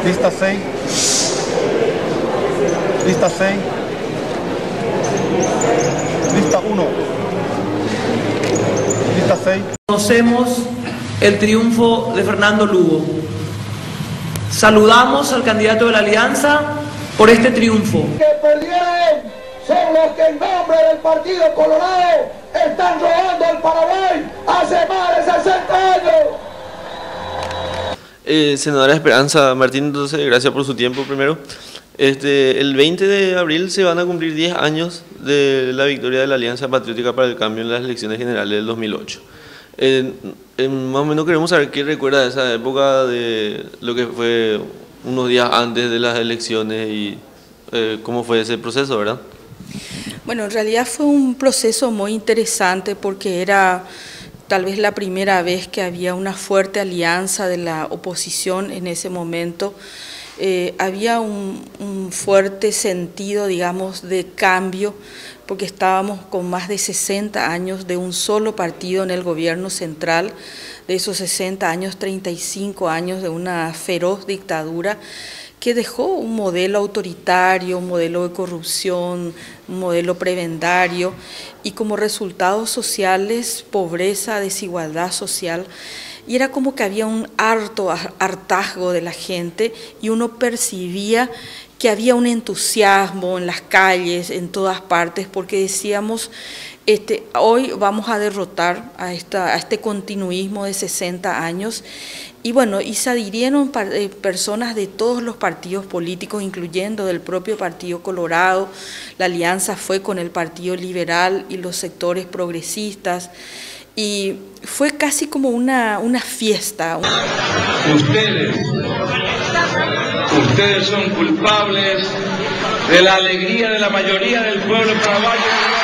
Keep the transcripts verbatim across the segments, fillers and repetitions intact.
Lista seis. Lista seis. Lista uno. Lista seis. Conocemos el triunfo de Fernando Lugo. Saludamos al candidato de la Alianza por este triunfo. Que perdieron son los que en nombre del Partido Colorado están robando al Paraguay hace más de sesenta años. Eh, senadora Esperanza Martín, entonces, gracias por su tiempo primero. Este, el veinte de abril se van a cumplir diez años de la victoria de la Alianza Patriótica para el Cambio en las elecciones generales del dos mil ocho. Eh, eh, más o menos queremos saber qué recuerda de esa época, de lo que fue unos días antes de las elecciones y eh, cómo fue ese proceso, ¿verdad? Bueno, en realidad fue un proceso muy interesante porque era tal vez la primera vez que había una fuerte alianza de la oposición en ese momento. Eh, había un, un fuerte sentido, digamos, de cambio, porque estábamos con más de sesenta años de un solo partido en el gobierno central, de esos sesenta años, treinta y cinco años de una feroz dictadura que dejó un modelo autoritario, un modelo de corrupción, un modelo prebendario, y como resultados sociales, pobreza, desigualdad social. Y era como que había un harto hartazgo de la gente y uno percibía que había un entusiasmo en las calles, en todas partes, porque decíamos, este, hoy vamos a derrotar a, esta, a este continuismo de sesenta años. Y bueno, y se adhirieron personas de todos los partidos políticos, incluyendo del propio Partido Colorado. La alianza fue con el Partido Liberal y los sectores progresistas. Y fue casi como una, una fiesta. Ustedes, ustedes son culpables de la alegría de la mayoría del pueblo paraguayo.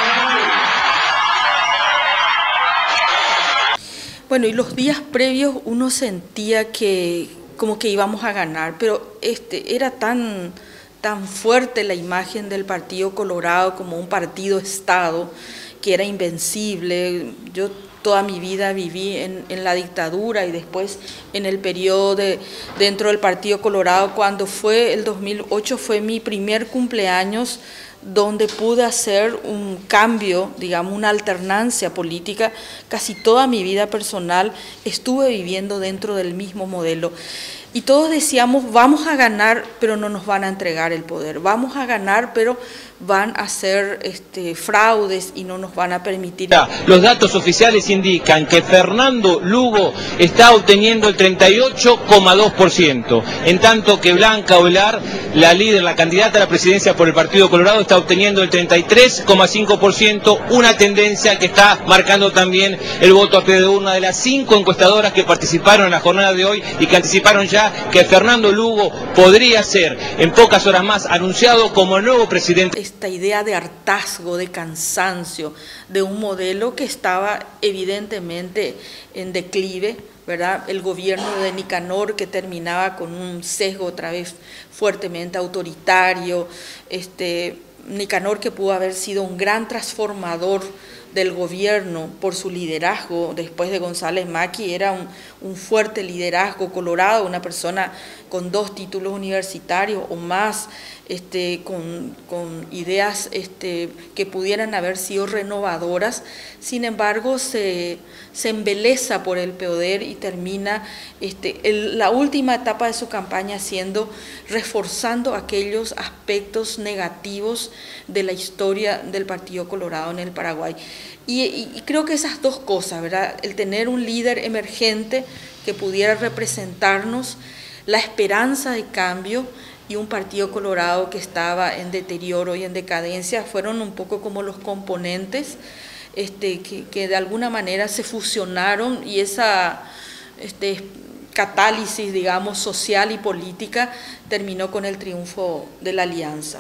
Bueno, y los días previos uno sentía que como que íbamos a ganar, pero este, era tan, tan fuerte la imagen del Partido Colorado como un partido Estado, que era invencible. Yo toda mi vida viví en, en la dictadura y después en el periodo de, dentro del Partido Colorado. Cuando fue el dos mil ocho fue mi primer cumpleaños donde pude hacer un cambio, digamos, una alternancia política. Casi toda mi vida personal estuve viviendo dentro del mismo modelo. Y todos decíamos, vamos a ganar, pero no nos van a entregar el poder. Vamos a ganar, pero van a hacer este, fraudes y no nos van a permitir. Los datos oficiales indican que Fernando Lugo está obteniendo el treinta y ocho coma dos por ciento, en tanto que Blanca Olar, la líder, la candidata a la presidencia por el Partido Colorado, está obteniendo el treinta y tres coma cinco por ciento, una tendencia que está marcando también el voto a pie de urna de las cinco encuestadoras que participaron en la jornada de hoy y que anticiparon ya que Fernando Lugo podría ser en pocas horas más anunciado como el nuevo presidente. Esta idea de hartazgo, de cansancio, de un modelo que estaba evidentemente en declive, ¿verdad? El gobierno de Nicanor, que terminaba con un sesgo otra vez fuertemente autoritario, este, Nicanor, que pudo haber sido un gran transformador del gobierno por su liderazgo. Después de González Macri era un, un fuerte liderazgo colorado, una persona con dos títulos universitarios o más, este, con, con ideas este, que pudieran haber sido renovadoras. Sin embargo, se, se embeleza por el poder y termina este, el, la última etapa de su campaña siendo reforzando aquellos aspectos negativos de la historia del Partido Colorado en el Paraguay. Y, y, y creo que esas dos cosas, ¿verdad? El tener un líder emergente que pudiera representarnos, la esperanza de cambio, y un Partido Colorado que estaba en deterioro y en decadencia, fueron un poco como los componentes este, que, que de alguna manera se fusionaron, y esa este, catálisis, digamos, social y política terminó con el triunfo de la alianza.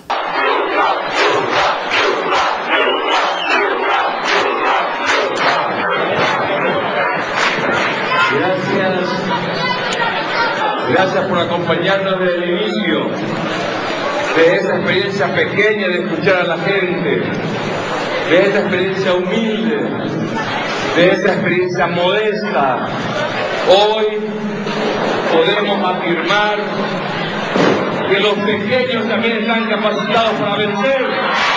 Gracias. Gracias por acompañarnos desde el inicio de esa experiencia pequeña de escuchar a la gente, de esa experiencia humilde, de esa experiencia modesta. Hoy podemos afirmar que los pequeños también están capacitados para vencer.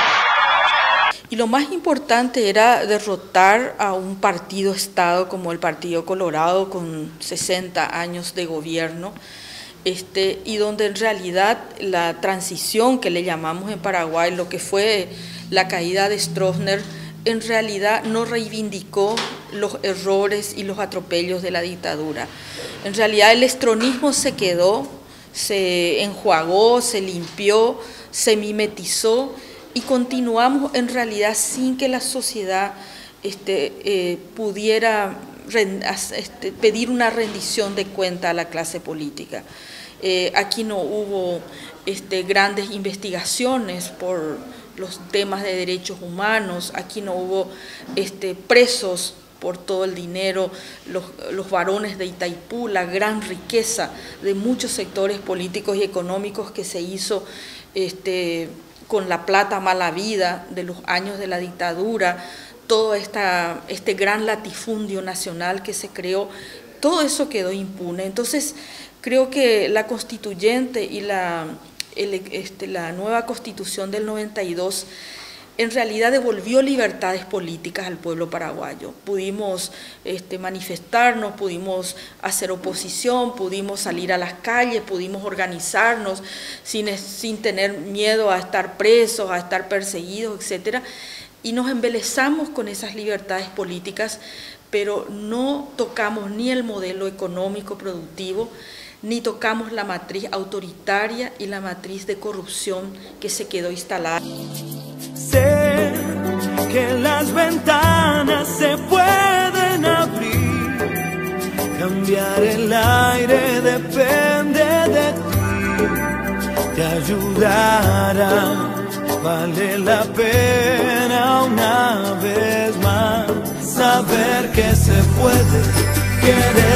Y lo más importante era derrotar a un partido-estado como el Partido Colorado con sesenta años de gobierno, este, y donde en realidad la transición que le llamamos en Paraguay, lo que fue la caída de Stroessner, en realidad no reivindicó los errores y los atropellos de la dictadura. En realidad el estronismo se quedó, se enjuagó, se limpió, se mimetizó, y continuamos en realidad sin que la sociedad este, eh, pudiera este, pedir una rendición de cuenta a la clase política. Eh, aquí no hubo este, grandes investigaciones por los temas de derechos humanos, aquí no hubo este, presos por todo el dinero, los, los varones de Itaipú, la gran riqueza de muchos sectores políticos y económicos que se hizo este, con la plata mala vida de los años de la dictadura, todo esta, este gran latifundio nacional que se creó, todo eso quedó impune. Entonces, creo que la constituyente y la, el, este, la nueva constitución del noventa y dos en realidad devolvió libertades políticas al pueblo paraguayo. Pudimos este, manifestarnos, pudimos hacer oposición, pudimos salir a las calles, pudimos organizarnos sin, sin tener miedo a estar presos, a estar perseguidos, etcétera. Y nos embelezamos con esas libertades políticas, pero no tocamos ni el modelo económico productivo, ni tocamos la matriz autoritaria y la matriz de corrupción que se quedó instalada. Sé que las ventanas se pueden abrir, cambiar el aire depende de ti, te ayudará, vale la pena una vez más saber que se puede querer.